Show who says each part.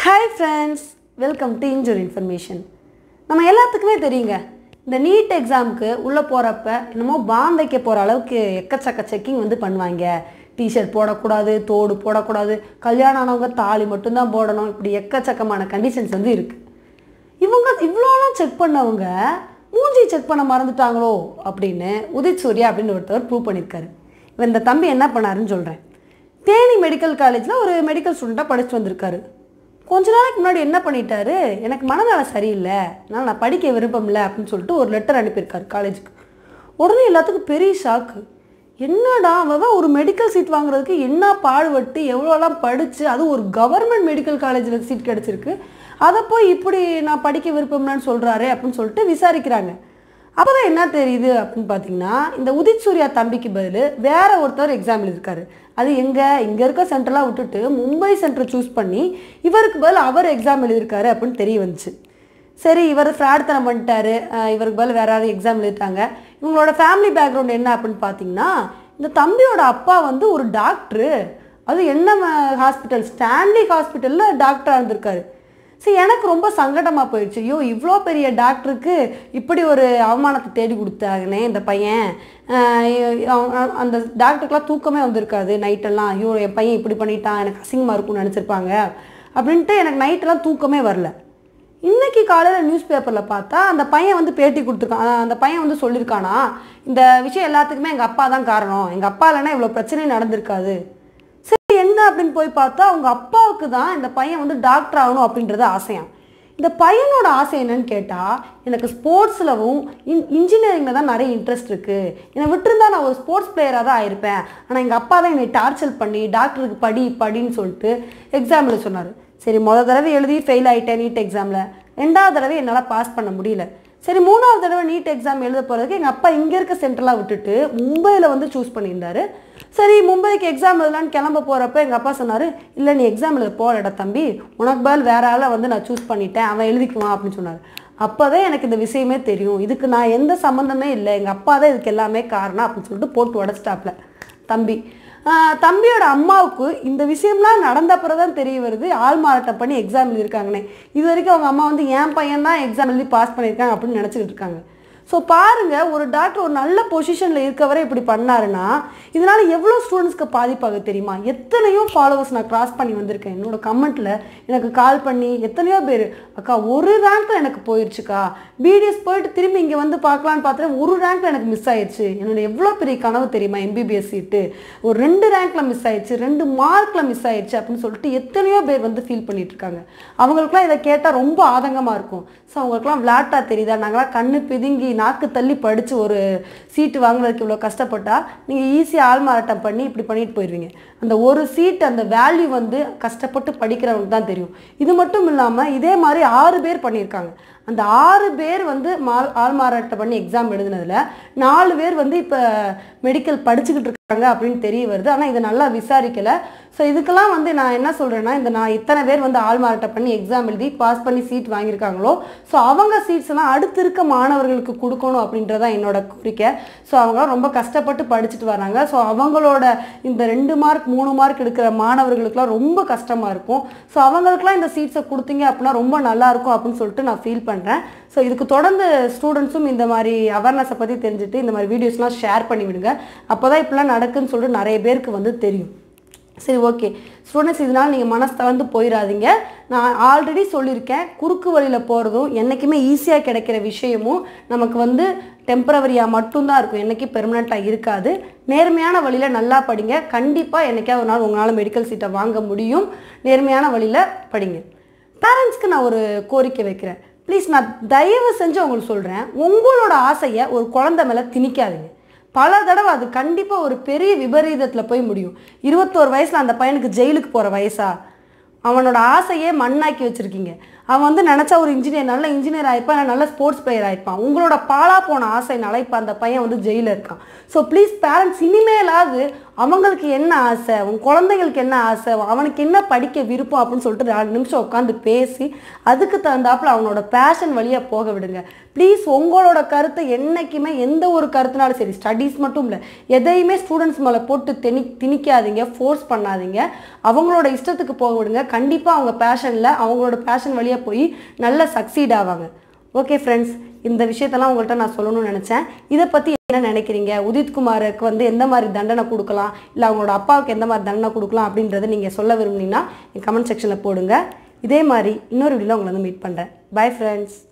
Speaker 1: Hi friends, welcome to Injury Information. நம்ம எல்லாத்துக்குமே தெரியுங்க இந்த NEET எக்ஸாமுக்கு உள்ள போறப்ப என்னமோ பாம் வைக்க போற அளவுக்கு எக்கச்சக்க செக்கிங் வந்து பண்ணுவாங்க. டி-ஷர்ட் போடக்கூடாது, தோடு போடக்கூடாது, கல்யாணம் ஆனவங்க தாலி மட்டும் தான் போடணும். இப்படி எக்கச்சக்கமான கண்டிஷன்ஸ் வந்து இருக்கு. இவங்க இவ்வளோலாம் செக் பண்ணவங்க மூஞ்சி செக் பண்ண மறந்துட்டாங்களோ அப்படின்னு உதித் சூர்யா அப்படின்னு ஒருத்தர் ப்ரூவ் பண்ணியிருக்காரு. இவன் இந்த தம்பி என்ன பண்ணாருன்னு சொல்கிறேன். தேனி மெடிக்கல் காலேஜில் ஒரு மெடிக்கல் ஸ்டூடெண்ட்டாக படிச்சுட்டு வந்திருக்காரு. கொஞ்ச நாளைக்கு முன்னாடி என்ன பண்ணிட்டாரு, எனக்கு மனநலம் சரியில்லை, நான் படிக்க விருப்பம் இல்லை அப்படின்னு சொல்லிட்டு ஒரு லெட்டர் அனுப்பியிருக்காரு காலேஜுக்கு. உடனே எல்லாத்துக்கும் பெரிய ஷாக்கு. என்னடா அவன் ஒரு மெடிக்கல் சீட் வாங்குறதுக்கு என்ன பாடுபட்டு எவ்வளோலாம் படித்து அது ஒரு கவர்மெண்ட் மெடிக்கல் காலேஜில் சீட் கிடச்சிருக்கு, அதை போய் இப்படி நான் படிக்க விருப்பம்னு சொல்கிறாரே அப்படின்னு சொல்லிட்டு விசாரிக்கிறாங்க. அப்போ தான் என்ன தெரியுது அப்படின்னு பார்த்தீங்கன்னா, இந்த உதித் சூர்யா தம்பிக்கு பதில் வேற ஒருத்தர் எக்ஸாம் எழுதியிருக்காரு. அது இங்கே இருக்க சென்டர்லாம் விட்டுட்டு மும்பை சென்டர் சூஸ் பண்ணி இவருக்கு பதில் அவர் எக்ஸாம் எழுதியிருக்காரு அப்படின்னு தெரிய வந்துச்சு. சரி, இவர் ஃப்ராட்தனம் பண்ணிட்டாரு, இவருக்கு பதில் வேற யாரும் எக்ஸாம் எழுதிட்டாங்க. இவங்களோட ஃபேமிலி பேக்ரவுண்ட் என்ன அப்படின்னு பார்த்தீங்கன்னா, இந்த தம்பியோட அப்பா வந்து ஒரு டாக்டரு, அது என்ன ஹாஸ்பிட்டல், ஸ்டான்லி ஹாஸ்பிட்டலில் டாக்டராக இருந்திருக்காரு. சரி, எனக்கு ரொம்ப சங்கடமாக போயிடுச்சு. ஐயோ, இவ்வளோ பெரிய டாக்டருக்கு இப்படி ஒரு அவமானத்தை தேடி கொடுத்தாங்கன்னே இந்த பையன். அந்த டாக்டருக்கெலாம் தூக்கமே வந்திருக்காது நைட்டெல்லாம். ஐயோ, என் பையன் இப்படி பண்ணிட்டான், எனக்கு அசிங்கமாக இருக்கும்னு நினச்சிருப்பாங்க அப்படின்ட்டு எனக்கு நைட்டெல்லாம் தூக்கமே வரல. இன்றைக்கி காலையில் நியூஸ் பேப்பரில் பார்த்தா அந்த பையன் வந்து பேட்டி கொடுத்துருக்கான். அந்த பையன் வந்து சொல்லியிருக்கானா, இந்த விஷயம் எல்லாத்துக்குமே எங்கள் அப்பா தான் காரணம், எங்கள் அப்பா இல்லைன்னா இவ்வளோ பிரச்சனையும் நடந்திருக்காது. சரி, என்ன அப்படின்னு போய் பார்த்தா அவங்க அப்பாவுக்கு தான் இந்த பையன் வந்து டாக்டர் ஆகணும் அப்படின்றது ஆசையாம். இந்த பையனோட ஆசை என்னன்னு கேட்டால், எனக்கு ஸ்போர்ட்ஸிலவும் இன்ஜினியரிங்கில் தான் நிறைய இன்ட்ரெஸ்ட் இருக்குது, என்னை விட்டுருந்தா நான் ஒரு ஸ்போர்ட்ஸ் பிளேயராக தான் ஆயிருப்பேன், ஆனால் எங்கள் அப்பா தான் என்னை டார்ச்சர் பண்ணி டாக்டருக்கு படின்னு சொல்லிட்டு எக்ஸாம் எழுத சொன்னார். சரி, முதல் தடவை எழுதி ஃபெயில் ஆகிட்டேன் நீட் எக்ஸாமில். ரெண்டாவது தடவை என்னால் பாஸ் பண்ண முடியல. சரி, மூணாவது தடவை நீட் எக்ஸாம் எழுத போகிறதுக்கு எங்கள் அப்பா இங்கே இருக்க சென்டர்லாம் விட்டுட்டு மும்பையில் வந்து சூஸ் பண்ணியிருந்தாரு. சரி, மும்பைக்கு எக்ஸாம் எழுதலான்னு கிளம்ப போகிறப்ப எங்கள் அப்பா சொன்னார், இல்லை நீ எக்ஸாம் எழுத போகலடா தம்பி, உனக்கு பதில் வேற ஆளை வந்து நான் சூஸ் பண்ணிட்டேன், அவன் எழுதிக்குவான் அப்படின்னு சொன்னார். அப்போ தான் எனக்கு இந்த விஷயமே தெரியும், இதுக்கு நான் எந்த சம்மந்தமே இல்லை, எங்கள் அப்பா தான் இதுக்கு எல்லாமே காரணம் அப்படின்னு சொல்லிட்டு போட்டு உடச்சிட்டாப்ல தம்பி. தம்பியோட அம்மாவுக்கு இந்த விஷயம்லாம் நடந்த அப்புறம் தான் தெரிய வருது ஆள் மாறாட்டம் பண்ணி எக்ஸாம் எழுதியிருக்காங்கன்னே. இது வரைக்கும் அவங்க அம்மா வந்து என் பையன் தான் எக்ஸாம் எழுதி பாஸ் பண்ணியிருக்காங்க அப்படின்னு நினச்சிக்கிட்டு இருக்காங்க. ஸோ பாருங்கள், ஒரு டாக்டர் ஒரு நல்ல பொசிஷனில் இருக்கவரை இப்படி பண்ணாருன்னா இதனால் எவ்வளோ ஸ்டூடெண்ட்ஸ்க்கு பாதிப்பாக தெரியுமா? எத்தனையோ ஃபாலோவர்ஸ் நான் கிராஸ் பண்ணி வந்திருக்கேன். என்னோடய கமெண்ட்டில் எனக்கு கால் பண்ணி எத்தனையோ பேர், அக்கா ஒரு ரேங்க்கில் எனக்கு போயிடுச்சுக்கா, பிடிஎஸ் போயிட்டு திரும்பி இங்கே வந்து பார்க்கலான்னு பார்த்தேன், ஒரு ரேங்க்கில் எனக்கு மிஸ் ஆயிடுச்சு, என்னோட எவ்வளோ பெரிய கனவு தெரியுமா MBBS சீட்டு, ஒரு 2 ரேங்க்கில் மிஸ் ஆயிடுச்சு, 2 மார்க்கில் மிஸ் ஆயிடுச்சு அப்படின்னு சொல்லிட்டு எத்தனையோ பேர் வந்து ஃபீல் பண்ணிட்டு இருக்காங்க. அவங்களுக்குலாம் இதை கேட்டால் ரொம்ப ஆதங்கமாக இருக்கும். ஸோ அவங்களுக்குலாம் விளாட்டா தெரியுதா, நாங்களாம் கண்ணு பிதுங்கி நாக்கு தள்ளி படித்து ஒரு சீட்டு வாங்குறதுக்கு இவ்வளோ கஷ்டப்பட்டால் நீங்கள் ஈஸியாக ஆள் மாறாட்டம் பண்ணி இப்படி பண்ணிட்டு போயிடுவீங்க. அந்த ஒரு சீட் அந்த வேல்யூ வந்து கஷ்டப்பட்டு படிக்கிறவங்களுக்கு தான் தெரியும். இது மட்டும் இல்லாமல் இதே மாதிரி 6 பேர் பண்ணியிருக்காங்க. அந்த 6 பேர் வந்து ஆள் மாறாட்டம் பண்ணி எக்ஸாம் எழுதுனதில் 4 பேர் வந்து இப்போ மெடிக்கல் படிச்சுக்கிட்டு இருக்காங்க அப்படின்னு தெரிய வருது. ஆனால் இதை நல்லா விசாரிக்கலை. ஸோ இதுக்கெல்லாம் வந்து நான் என்ன சொல்கிறேன்னா, நான் இத்தனை பேர் வந்து ஆள் மாறாட்டம் பண்ணி எக்ஸாம் எழுதி பாஸ் பண்ணி சீட் வாங்கியிருக்காங்களோ, ஸோ அவங்க சீட்ஸ் எல்லாம் அடுத்து இருக்க மாணவர்களுக்கு கொடுக்கணும் அப்படின்றதான் என்னோட கோரிக்கை. ஸோ அவங்களாம் ரொம்ப கஷ்டப்பட்டு படிச்சுட்டு வராங்க. ஸோ அவங்களோட இந்த 2 மார்க் 3 மார்க் எடுக்கிற மாணவர்களுக்குலாம் ரொம்ப கஷ்டமாக இருக்கும். ஸோ அவங்களுக்குலாம் இந்த சீட்ஸை கொடுத்தீங்க அப்படின்னா ரொம்ப நல்லாயிருக்கும் அப்படின்னு சொல்லிட்டு நான் ஃபீல் பண்ணுறேன். ஸோ இதுக்கு தொடர்ந்து ஸ்டூடெண்ட்ஸும் இந்த மாதிரி அவேர்னஸை பற்றி தெரிஞ்சுட்டு இந்த மாதிரி வீடியோஸ்லாம் ஷேர் பண்ணி விடுங்க. அப்போ தான் இப்படிலாம் நடக்குன்னு சொல்லிட்டு நிறைய பேருக்கு வந்து தெரியும். சரி, ஓகே ஸ்டூடெண்ட்ஸ், இதனால் நீங்கள் மனசு தளர்ந்து போயிடாதீங்க. நான் ஆல்ரெடி சொல்லியிருக்கேன், குறுக்கு வழியில் போகிறதும் என்றைக்குமே ஈஸியாக கிடைக்கிற விஷயமும் நமக்கு வந்து டெம்பரவரியாக மட்டும்தான் இருக்கும், என்றைக்கும் பெர்மனெண்ட்டாக இருக்காது. நேர்மையான வழியில் நல்லா படிங்க. கண்டிப்பாக என்றைக்காவது ஒரு நாள் உங்களால் மெடிக்கல் சீட்டை வாங்க முடியும். நேர்மையான வழியில் படிங்க. பேரண்ட்ஸ்க்கு நான் ஒரு கோரிக்கை வைக்கிறேன். ப்ளீஸ், நான் தயவு செஞ்சு உங்களுக்கு சொல்கிறேன், உங்களோட ஆசையை ஒரு குழந்தை மேலே திணிக்காதீங்க. பல தடவை அது கண்டிப்பாக ஒரு பெரிய விபரீதத்தில் போய் முடியும். 21 வயசில் அந்த பையனுக்கு ஜெயிலுக்கு போகிற வயசா? அவனோட ஆசையே மண்ணாக்கி வச்சுருக்கீங்க. அவன் வந்து நினச்சா ஒரு இன்ஜினியர் நல்ல இன்ஜினியர் ஆகிருப்பான், இல்லை நல்ல ஸ்போர்ட்ஸ் பிளேயர் ஆகிருப்பான். உங்களோட பாலா போன ஆசைனால இப்போ அந்த பையன் வந்து ஜெயிலில் இருக்கான். ஸோ ப்ளீஸ் பேரண்ட்ஸ், இனிமேலாவது அவங்களுக்கு என்ன ஆசை, உங்கள் குழந்தைங்களுக்கு என்ன ஆசை, அவனுக்கு என்ன படிக்க விருப்பம் அப்படின்னு சொல்லிட்டு 4 நிமிஷம் உட்காந்து பேசி அதுக்கு தகுந்தாப்புல அவனோட பேஷன் வழியாக போக விடுங்க. ப்ளீஸ் உங்களோட கருத்தை என்றைக்குமே எந்த ஒரு கருத்துனாலும் சரி, ஸ்டடீஸ் மட்டும் இல்லை, எதையுமே ஸ்டூடெண்ட்ஸ் மேலே போட்டு திணிக்காதீங்க, ஃபோர்ஸ் பண்ணாதீங்க. அவங்களோட இஷ்டத்துக்கு போக விடுங்க. கண்டிப்பாக அவங்க பேஷனில் அவங்களோட பேஷன் வழியாக போய் நல்லா சக்சீட் ஆவாங்க. ஓகே ஃப்ரெண்ட்ஸ், இந்த விஷயத்தெல்லாம் உங்கள்கிட்ட நான் சொல்லணும்னு நினச்சேன். இதை பற்றி என்ன நினைக்கிறீங்க? உதித்குமாருக்கு வந்து எந்த மாதிரி தண்டனை கொடுக்கலாம், இல்லை அவங்களோட அப்பாவுக்கு எந்த மாதிரி தண்டனை கொடுக்கலாம் அப்படின்றத நீங்கள் சொல்ல விரும்புனீங்கன்னா என் கமெண்ட் செக்ஷனில் போடுங்க. இதே மாதிரி இன்னொரு வீடியோவில் உங்களை வந்து மீட் பண்ணுறேன். Bye friends.